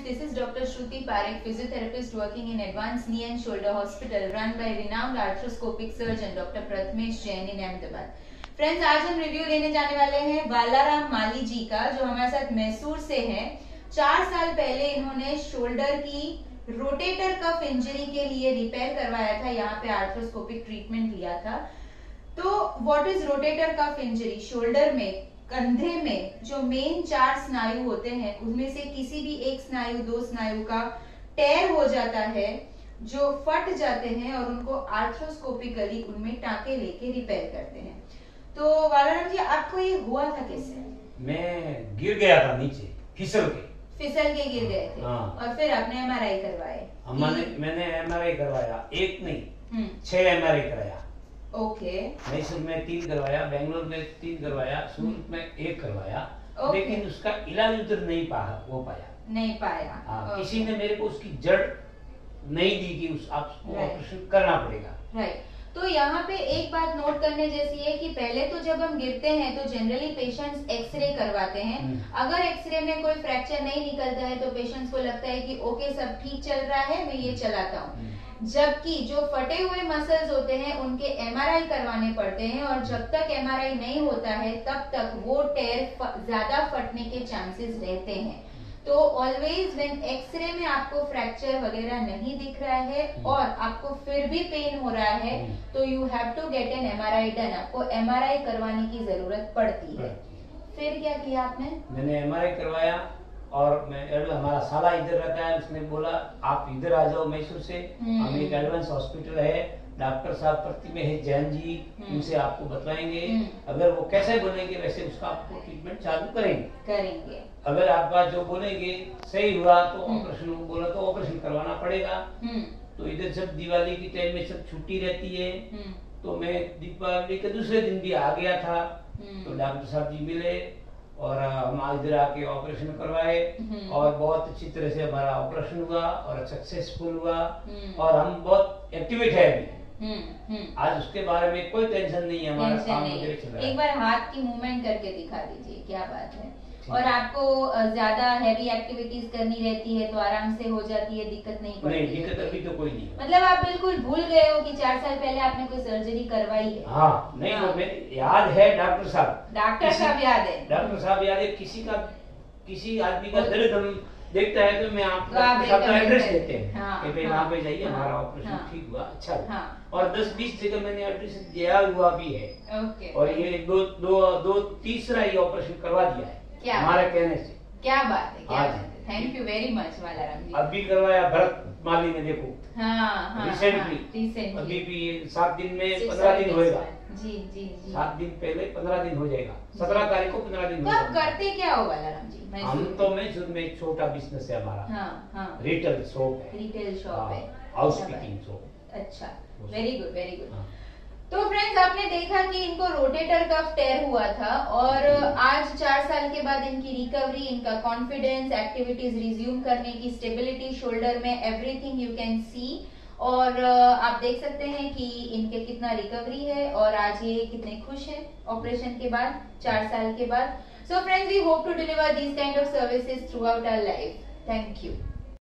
This is Dr. Shruti Parekh, physiotherapist working in Advanced Knee and Shoulder Hospital, run by renowned arthroscopic surgeon Dr. Prathamesh Jain in Ahmedabad. Friends, आज हम review लेने जाने वाले हैं बालाराम माली जी का, जो हमारे साथ मैसूर से हैं। 4 साल पहले इन्होंने शोल्डर की रोटेटर कफ इंजरी के लिए रिपेयर करवाया था, यहाँ पे आर्थ्रोस्कोपिक ट्रीटमेंट लिया था। तो what is rotator cuff injury? Shoulder में, कंधे में जो मेन 4 स्नायु होते हैं, उनमें से किसी भी एक स्नायु, 2 स्नायु का टेयर हो जाता है, जो फट जाते हैं और उनको आर्थ्रोस्कोपिकली उनमें टांके लेके रिपेयर करते हैं। तो बालाराम जी, आपको ये हुआ था कैसे? मैं गिर गया था नीचे, फिसल के गिर गए थे। हाँ। और फिर आपने एमआरआई करवाए? मैंने एमआरआई करवाया, एक नहीं 6 एमआरआई कराया। ओके। मैसूर में 3 करवाया, बेंगलोर में 3 करवाया, सूरत में 1 करवाया, लेकिन उसका इलाज उधर नहीं पाया। हाँ, किसी ने मेरे को उसकी जड़ नहीं दी कि आपको ऑपरेशन करना पड़ेगा। राइट। तो यहाँ पे एक बात नोट करने जैसी है कि पहले तो जब हम गिरते हैं तो जनरली पेशेंट्स एक्सरे करवाते हैं। अगर एक्सरे में कोई फ्रैक्चर नहीं निकलता है तो पेशेंट्स को लगता है कि ओके, सब ठीक चल रहा है, मैं ये चलाता हूँ। जबकि जो फटे हुए मसल्स होते हैं उनके एमआरआई करवाने पड़ते हैं, और जब तक एमआरआई नहीं होता है तब तक वो टेयर ज्यादा फटने के चांसेस रहते हैं। तो ऑलवेज व्हेन एक्सरे में आपको फ्रैक्चर वगैरह नहीं दिख रहा है और आपको फिर भी पेन हो रहा है, तो you have to get an MRI done. आपको एमआरआई करवाने की जरूरत पड़ती है। फिर क्या किया आपने? मैंने एमआरआई करवाया, और हमारा साला इधर रहता है, उसने बोला आप इधर आ जाओ मैसूर से, हम एक एडवांस हॉस्पिटल है, डॉक्टर साहब प्रतिमेश जैन जी, उनसे आपको बताएंगे, अगर वो कैसे बोलेंगे वैसे उसका आपको ट्रीटमेंट चालू करेंगे। अगर आपका जो बोलेंगे सही हुआ तो ऑपरेशन, बोला तो ऑपरेशन करवाना पड़ेगा। तो इधर जब दिवाली की टाइम में सब छुट्टी रहती है, तो मैं दीपावली के दूसरे दिन भी आ गया था। तो डॉक्टर साहब जी मिले और हम इधर आके ऑपरेशन करवाए, और बहुत अच्छी तरह से हमारा ऑपरेशन हुआ और सक्सेसफुल हुआ, और हम बहुत एक्टिवेट है अभी। आज उसके बारे में कोई टेंशन नहीं है, हमारा काम वगैरह चल रहा है। एक बार हाथ की मूवमेंट करके दिखा दीजिए, क्या बात है। और आपको ज्यादा हैवी एक्टिविटीज करनी रहती है तो आराम से हो जाती है, दिक्कत नहीं पड़ती? नहीं, दिक्कत अभी तो कोई नहीं। मतलब आप बिल्कुल भूल गए हो कि 4 साल पहले आपने कोई सर्जरी करवाई है? हाँ, नहीं, वो याद है। डॉक्टर साहब याद है? डॉक्टर साहब याद है। किसी आदमी का दर्द हम देखता है तो मैं आपको एड्रेस देते हैं कि भाई वहाँ पे जाइए, हमारा ऑपरेशन ठीक हुआ, अच्छा हुआ। और 10-20 जगह मैंने एड्रेस दिया हुआ भी है। और ये दो तीसरा ये ऑपरेशन करवा दिया है हमारे कहने से। क्या बात है। Thank you very much Balaram ji. अभी करवाया भरत माली ने, देखो रिसेंटली। अभी भी 7 दिन में 15 दिन होएगा। जी 7 दिन पहले 15 दिन हो जाएगा। 17 तारीख को 15 दिन। तो आप करते क्या हो बालाराम जी? हम तो मैसूर में एक छोटा बिजनेस है हमारा। रिटेल शॉप है, हाउस कीपिंग शॉप। अच्छा, वेरी गुड। तो फ्रेंड्स, आपने देखा कि इनको रोटेटर कफ टेयर हुआ था, और आज 4 साल के बाद इनकी रिकवरी, इनका कॉन्फिडेंस, एक्टिविटीज रिज्यूम करने की स्टेबिलिटी शोल्डर में, एवरीथिंग यू कैन सी। और आप देख सकते हैं कि इनके कितना रिकवरी है, और आज ये कितने खुश हैं ऑपरेशन के बाद, 4 साल के बाद। So friends, we hope to deliver these kind of services throughout our life. Thank you.